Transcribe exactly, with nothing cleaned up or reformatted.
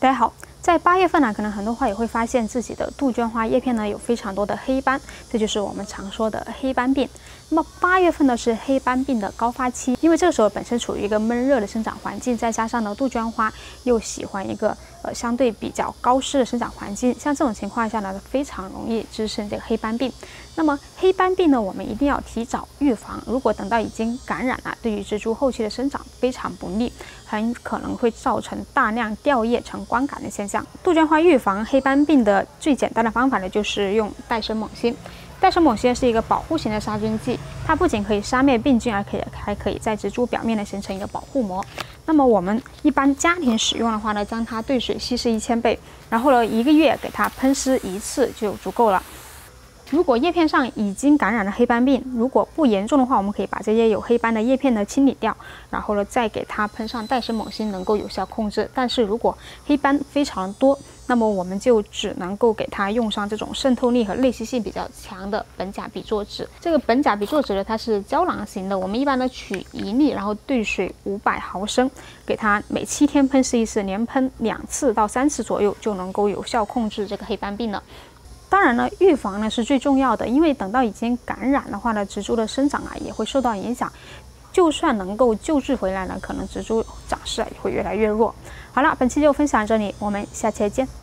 大家好，在八月份呢，可能很多花友会发现自己的杜鹃花叶片呢有非常多的黑斑，这就是我们常说的黑斑病。那么八月份呢是黑斑病的高发期，因为这个时候本身处于一个闷热的生长环境，再加上呢杜鹃花又喜欢一个呃相对比较高湿的生长环境，像这种情况下呢非常容易滋生这个黑斑病。那么黑斑病呢，我们一定要提早预防，如果等到已经感染了，对于植株后期的生长非常不利，很可能会造成大量掉叶成光感的现象。杜鹃花预防黑斑病的最简单的方法呢，就是用戴森锰烯。戴森锰烯是一个保护型的杀菌剂，它不仅可以杀灭病菌，而且还可以在植株表面呢形成一个保护膜。那么我们一般家庭使用的话呢，将它兑水稀释一千倍，然后呢一个月给它喷施一次就足够了。如果叶片上已经感染了黑斑病，如果不严重的话，我们可以把这些有黑斑的叶片呢清理掉，然后呢再给它喷上戴森锰烯，能够有效控制。但是如果黑斑非常多，那么我们就只能够给它用上这种渗透力和类吸性比较强的苯甲比唑酯。这个苯甲比唑酯呢，它是胶囊型的，我们一般呢取一粒，然后兑水五百毫升，给它每七天喷施一次，连喷两次到三次左右，就能够有效控制这个黑斑病了。当然呢，预防呢是最重要的，因为等到已经感染的话呢，植株的生长啊也会受到影响。就算能够救治回来呢，可能植株长势啊也会越来越弱。好了，本期就分享这里，我们下期再见。